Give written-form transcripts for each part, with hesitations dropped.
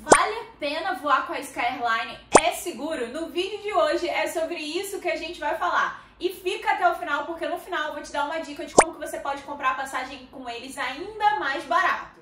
Vale a pena voar com a Sky Airline? É seguro? No vídeo de hoje é sobre isso que a gente vai falar. E fica até o final, porque no final eu vou te dar uma dica de como que você pode comprar a passagem com eles ainda mais barato.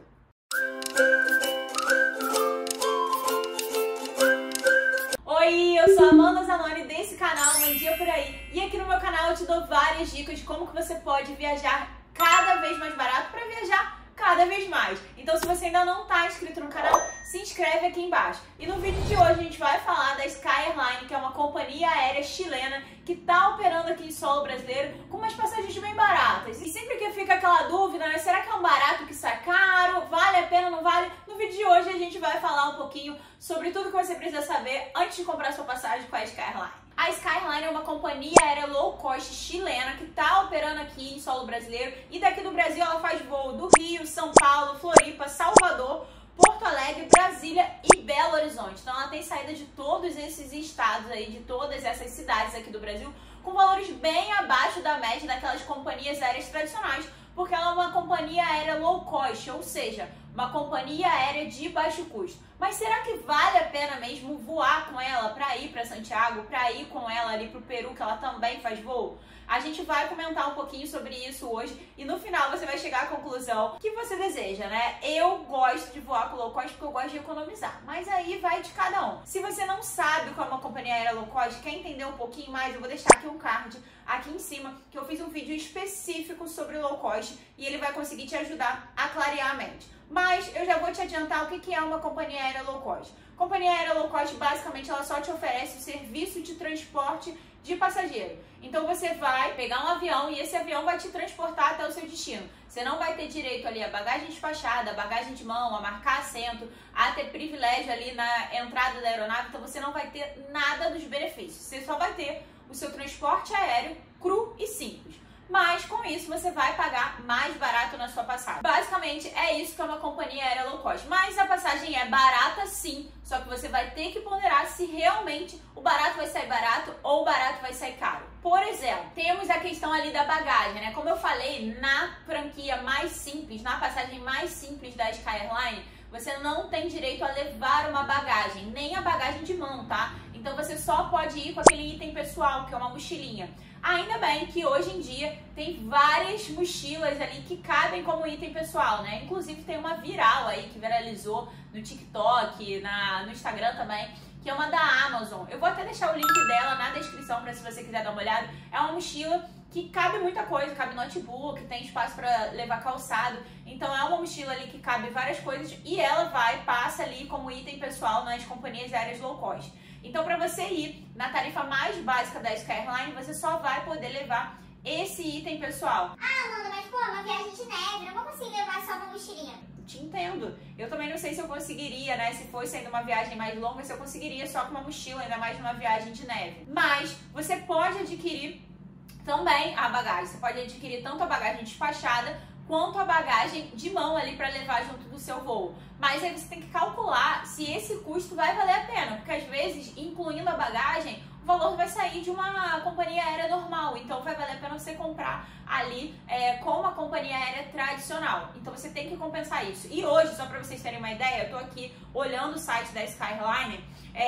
Oi, eu sou a Amanda Zanoni desse canal Um Dia Por Aí. E aqui no meu canal eu te dou várias dicas de como que você pode viajar cada vez mais barato para viajar cada vez mais. Então, se você ainda não está inscrito no canal, se inscreve aqui embaixo. E no vídeo de hoje a gente vai falar da Sky Airline, que é uma companhia aérea chilena que está operando aqui em solo brasileiro com umas passagens bem baratas. E sempre que fica aquela dúvida, né? Será que é um barato que sai caro? Vale a pena, não vale? No vídeo de hoje a gente vai falar um pouquinho sobre tudo que você precisa saber antes de comprar sua passagem com a Sky Airline. A Sky Airline é uma companhia aérea low cost chilena que está operando aqui em solo brasileiro, e daqui do Brasil ela faz voo do Rio, São Paulo, Floripa, Salvador, Porto Alegre, Brasília e Belo Horizonte. Então ela tem saída de todos esses estados aí, de todas essas cidades aqui do Brasil, com valores bem abaixo da média daquelas companhias aéreas tradicionais, porque ela é uma companhia aérea low cost, ou seja, uma companhia aérea de baixo custo. Mas será que vale a pena mesmo voar com ela para ir para Santiago, para ir com ela ali para o Peru, que ela também faz voo? A gente vai comentar um pouquinho sobre isso hoje e no final você vai chegar à conclusão que você deseja, né? Eu gosto de voar com low cost porque eu gosto de economizar, mas aí vai de cada um. Se você não sabe o que é uma companhia aérea low cost, quer entender um pouquinho mais, eu vou deixar aqui um card aqui em cima, que eu fiz um vídeo específico sobre low cost e ele vai conseguir te ajudar a clarear a mente. Mas eu já vou te adiantar o que é uma companhia aérea low cost. Companhia aérea low cost, basicamente, ela só te oferece o serviço de transporte de passageiro. Então você vai pegar um avião e esse avião vai te transportar até o seu destino. Você não vai ter direito ali a bagagem despachada, a bagagem de mão, a marcar assento, a ter privilégio ali na entrada da aeronave. Então você não vai ter nada dos benefícios. Você só vai ter o seu transporte aéreo cru e simples. Mas com isso você vai pagar mais barato na sua passagem. Basicamente é isso que é uma companhia aérea low cost. Mas a passagem é barata sim, só que você vai ter que ponderar se realmente o barato vai sair barato ou o barato vai sair caro. Por exemplo, temos a questão ali da bagagem, né? Como eu falei, na franquia mais simples, na passagem mais simples da Sky Airline, você não tem direito a levar uma bagagem, nem a bagagem de mão, tá? Então você só pode ir com aquele item pessoal, que é uma mochilinha. Ainda bem que hoje em dia tem várias mochilas ali que cabem como item pessoal, né? Inclusive tem uma viral aí que viralizou no TikTok, no Instagram também, que é uma da Amazon. Eu vou até deixar o link dela na descrição para se você quiser dar uma olhada. É uma mochila que cabe muita coisa, cabe notebook, tem espaço para levar calçado. Então é uma mochila ali que cabe várias coisas e ela passa ali como item pessoal nas companhias aéreas low cost. Então, para você ir na tarifa mais básica da Sky Airline, você só vai poder levar esse item pessoal. Ah, Amanda, mas pô, uma viagem de neve, não vou conseguir levar só uma mochilinha. Te entendo. Eu também não sei se eu conseguiria, né? Se fosse ainda uma viagem mais longa, se eu conseguiria só com uma mochila, ainda mais numa viagem de neve. Mas você pode adquirir também a bagagem. Você pode adquirir tanto a bagagem despachada quanto a bagagem de mão ali para levar junto do seu voo. Mas aí você tem que calcular se esse custo vai valer a pena, porque às vezes, incluindo a bagagem, o valor vai sair de uma companhia aérea normal, então vai valer a pena você comprar ali com uma companhia aérea tradicional. Então você tem que compensar isso. E hoje, só para vocês terem uma ideia, eu tô aqui olhando o site da Sky Airline,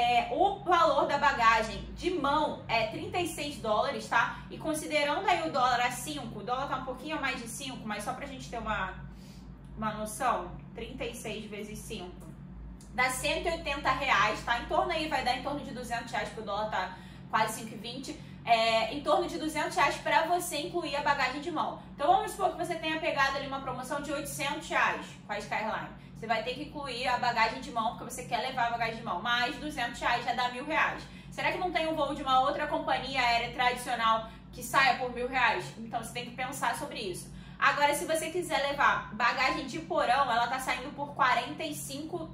o valor da bagagem de mão é $36, tá? E considerando aí o dólar a 5, o dólar tá um pouquinho a mais de 5, mas só pra gente ter uma noção, 36 vezes 5 dá R$180, tá? Em torno aí, vai dar em torno de R$200, porque o dólar tá quase 5,20. Em torno de R$200 para você incluir a bagagem de mão. Então vamos supor que você tenha pegado ali uma promoção de R$800 com a Sky Airline. Você vai ter que incluir a bagagem de mão, porque você quer levar a bagagem de mão. Mais R$200 já dá R$1.000. Será que não tem um voo de uma outra companhia aérea tradicional que saia por R$1.000? Então você tem que pensar sobre isso. Agora, se você quiser levar bagagem de porão, ela tá saindo por $45.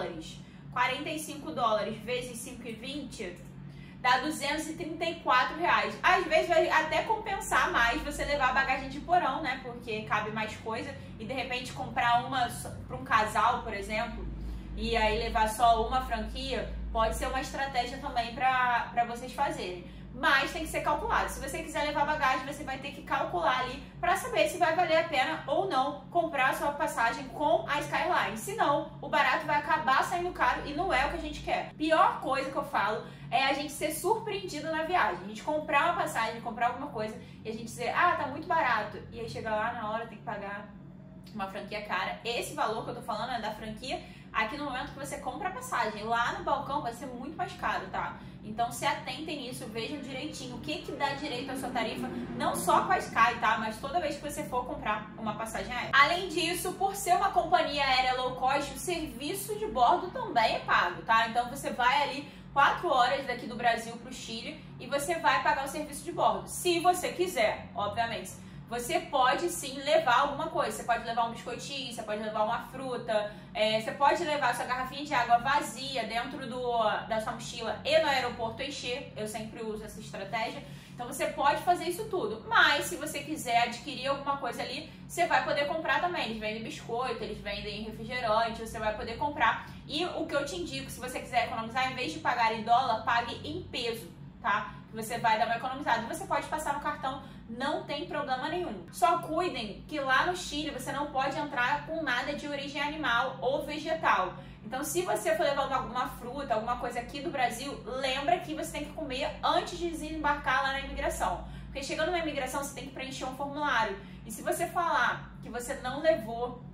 $45 vezes 5,20 dá R$234. Às vezes vai até compensar mais você levar a bagagem de porão, né? Porque cabe mais coisa e de repente comprar uma para um casal, por exemplo, e aí levar só uma franquia, pode ser uma estratégia também para vocês fazerem. mas tem que ser calculado. Se você quiser levar bagagem, você vai ter que calcular ali para saber se vai valer a pena ou não comprar a sua passagem com a Skyline. Senão, o barato vai acabar saindo caro e não é o que a gente quer. Pior coisa que eu falo é a gente ser surpreendido na viagem. A gente comprar uma passagem, comprar alguma coisa e a gente dizer, ah, tá muito barato. E aí chega lá na hora, tem que pagar uma franquia cara. Esse valor que eu tô falando é da franquia aqui no momento que você compra a passagem. Lá no balcão vai ser muito mais caro, tá? Então se atentem nisso, vejam direitinho o que dá direito à sua tarifa, não só com a Sky, tá? Mas toda vez que você for comprar uma passagem aérea. Além disso, por ser uma companhia aérea low cost, o serviço de bordo também é pago, tá? Então você vai ali 4 horas daqui do Brasil pro Chile e você vai pagar o serviço de bordo. Se você quiser, obviamente. Você pode sim levar alguma coisa, você pode levar um biscoitinho, você pode levar uma fruta, você pode levar sua garrafinha de água vazia dentro da sua mochila e no aeroporto encher, eu sempre uso essa estratégia, então você pode fazer isso tudo, mas se você quiser adquirir alguma coisa ali, você vai poder comprar também, eles vendem biscoito, eles vendem refrigerante, você vai poder comprar, e o que eu te indico, se você quiser economizar, em vez de pagar em dólar, pague em peso, tá? Você vai dar uma economizada, você pode passar no cartão, não tem problema nenhum. Só cuidem que lá no Chile você não pode entrar com nada de origem animal ou vegetal. Então se você for levar alguma fruta, alguma coisa aqui do Brasil, lembra que você tem que comer antes de desembarcar lá na imigração. Porque chegando na imigração você tem que preencher um formulário. E se você falar que você não levou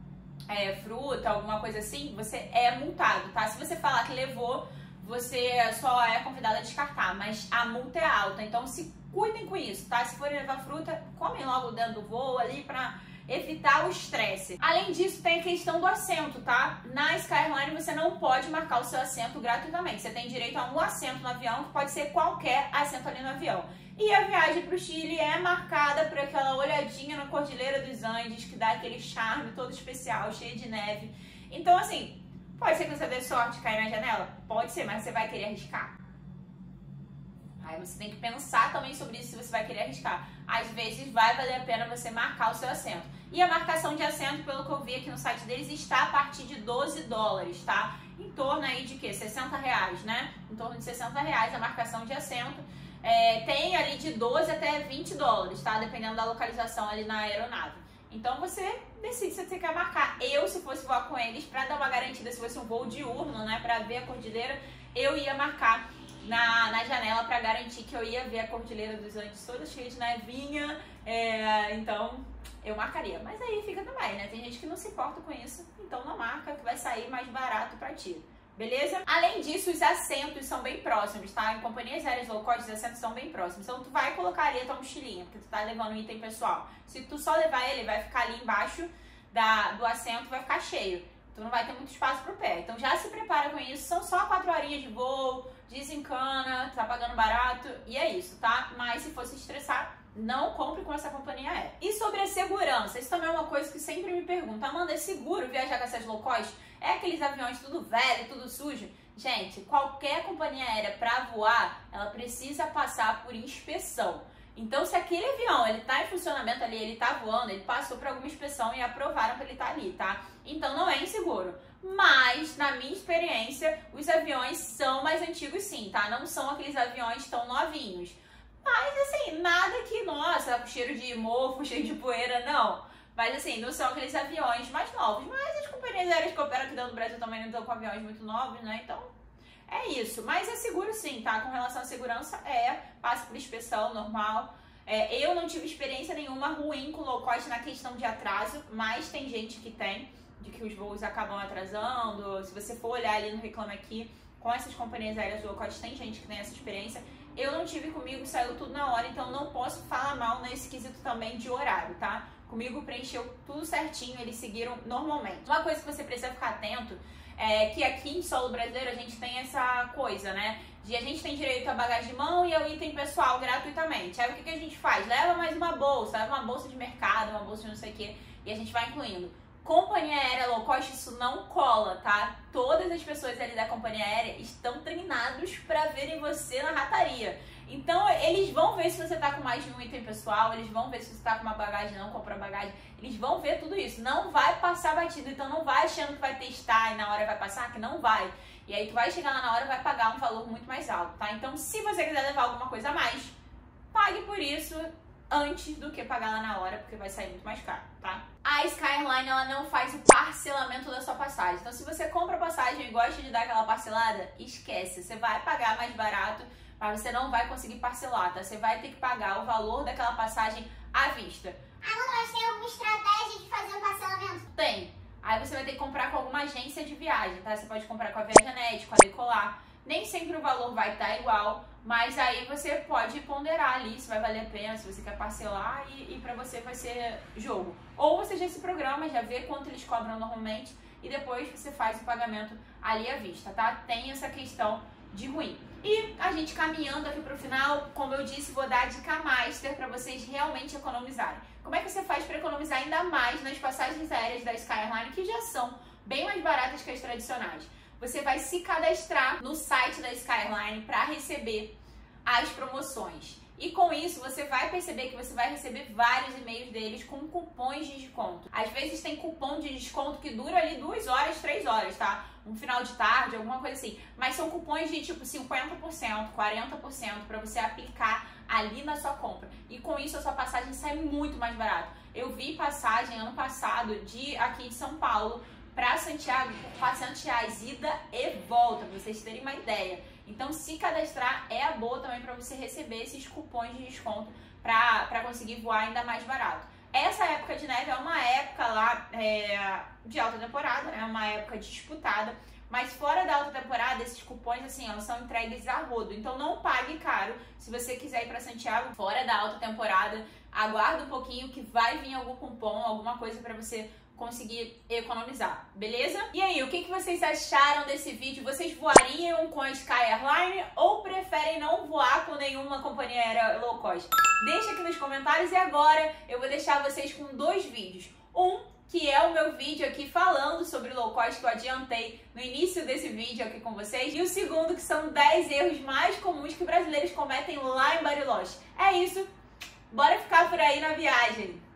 fruta, alguma coisa assim, você é multado, tá? Se você falar que levou, você só é convidado a descartar, mas a multa é alta, então se cuidem com isso, tá? Se forem levar fruta, comem logo dentro do voo ali pra evitar o estresse. Além disso, tem a questão do assento, tá? Na Skyline você não pode marcar o seu assento gratuitamente, você tem direito a um assento no avião, que pode ser qualquer assento ali no avião. E a viagem pro Chile é marcada por aquela olhadinha na Cordilheira dos Andes, que dá aquele charme todo especial, cheio de neve. Então, assim, pode ser que você dê sorte de cair na janela? Pode ser, mas você vai querer arriscar? Aí você tem que pensar também sobre isso, se você vai querer arriscar. Às vezes vai valer a pena você marcar o seu assento. E a marcação de assento, pelo que eu vi aqui no site deles, está a partir de $12, tá? Em torno aí de quê? R$60, né? Em torno de R$60 a marcação de assento. Tem ali de 12 até $20, tá? Dependendo da localização ali na aeronave. Então você decide se você quer marcar. Eu, se fosse voar com eles, pra dar uma garantida, se fosse um voo diurno, né, pra ver a cordilheira, eu ia marcar na janela pra garantir que eu ia ver a Cordilheira dos Andes toda cheia de nevinha. Então eu marcaria. Mas aí fica também, né? Tem gente que não se importa com isso, então não marca, que vai sair mais barato pra ti. Beleza? Além disso, os assentos são bem próximos, tá? Em companhias aéreas low cost, os assentos são bem próximos. Então, tu vai colocar ali a tua mochilinha, porque tu tá levando um item pessoal. Se tu só levar ele, vai ficar ali embaixo do assento, vai ficar cheio. Tu não vai ter muito espaço pro pé. Então, já se prepara com isso. São só 4 horinhas de voo, desencana, tá pagando barato, e é isso, tá? Mas se fosse estressar, não compre com essa companhia aérea. E sobre a segurança, isso também é uma coisa que sempre me perguntam. Amanda, é seguro viajar com essas low cost? É aqueles aviões tudo velho, tudo sujo? Gente, qualquer companhia aérea para voar, ela precisa passar por inspeção. Então, se aquele avião, ele tá em funcionamento ali, ele tá voando, ele passou por alguma inspeção e aprovaram que ele tá ali, tá? Então, não é inseguro. Mas, na minha experiência, os aviões são mais antigos sim, tá? Não são aqueles aviões tão novinhos. Mas, assim, nada que, nossa, cheiro de mofo, cheiro de poeira, não. Mas, assim, não são aqueles aviões mais novos. Mas as companhias aéreas que operam aqui dentro do Brasil também não estão com aviões muito novos, né? Então, é isso. Mas é seguro sim, tá? Com relação à segurança, passa por inspeção normal. Eu não tive experiência nenhuma ruim com low cost na questão de atraso, mas tem gente que tem, de que os voos acabam atrasando. Se você for olhar ali no Reclame Aqui, com essas companhias aéreas low cost, tem gente que tem essa experiência. Eu não tive comigo, saiu tudo na hora, então não posso falar mal nesse quesito também de horário, tá? Comigo preencheu tudo certinho, eles seguiram normalmente. Uma coisa que você precisa ficar atento é que aqui em solo brasileiro a gente tem essa coisa, né? De a gente tem direito a bagagem de mão e ao item pessoal gratuitamente. Aí o que a gente faz? Leva mais uma bolsa de mercado, uma bolsa de não sei o que, e a gente vai incluindo. Companhia aérea low cost, isso não cola, tá? Todas as pessoas ali da companhia aérea estão treinados pra verem você na rataria. Então, eles vão ver se você tá com mais de um item pessoal, eles vão ver se você tá com uma bagagem, não comprou bagagem, eles vão ver tudo isso. Não vai passar batido, então não vai achando que vai testar e na hora vai passar, que não vai. E aí tu vai chegar lá na hora e vai pagar um valor muito mais alto, tá? Então, se você quiser levar alguma coisa a mais, pague por isso antes do que pagar lá na hora, porque vai sair muito mais caro, tá? A Sky Airline, ela não faz o parcelamento da sua passagem. Então, se você compra a passagem e gosta de dar aquela parcelada, esquece. Você vai pagar mais barato, mas você não vai conseguir parcelar, tá? Você vai ter que pagar o valor daquela passagem à vista. Mas tem alguma estratégia de fazer um parcelamento? Tem. Aí você vai ter que comprar com alguma agência de viagem, tá? Você pode comprar com a Viajanet, com a Decolar. Nem sempre o valor vai estar igual, mas aí você pode ponderar ali se vai valer a pena, se você quer parcelar e pra você vai ser jogo. Ou você já se programa, já vê quanto eles cobram normalmente e depois você faz o pagamento ali à vista, tá? Tem essa questão de ruim. E a gente caminhando aqui pro final, como eu disse, vou dar a dica master para vocês realmente economizarem. Como é que você faz para economizar ainda mais nas passagens aéreas da Sky Airline, que já são bem mais baratas que as tradicionais? Você vai se cadastrar no site da Sky Airline para receber as promoções. E com isso, você vai perceber que você vai receber vários e-mails deles com cupons de desconto. Às vezes tem cupom de desconto que dura ali 2 horas, 3 horas, tá? Um final de tarde, alguma coisa assim. Mas são cupons de tipo 50%, 40% para você aplicar ali na sua compra. E com isso, a sua passagem sai muito mais barata. Eu vi passagem ano passado aqui de São Paulo para Santiago por R$400, ida e volta, pra vocês terem uma ideia. Então, se cadastrar é a boa também para você receber esses cupons de desconto para conseguir voar ainda mais barato. Essa época de neve é uma época lá de alta temporada, é uma época disputada, mas fora da alta temporada, esses cupons assim, ó, são entregues a rodo. Então, não pague caro se você quiser ir para Santiago fora da alta temporada. Aguarda um pouquinho que vai vir algum cupom, alguma coisa para você conseguir economizar, beleza? E aí, o que vocês acharam desse vídeo? Vocês voariam com a Sky Airline ou preferem não voar com nenhuma companhia aérea low cost? Deixa aqui nos comentários e agora eu vou deixar vocês com 2 vídeos. Um, que é o meu vídeo aqui falando sobre low cost que eu adiantei no início desse vídeo aqui com vocês. E o segundo, que são 10 erros mais comuns que brasileiros cometem lá em Bariloche. É isso, bora ficar por aí na viagem!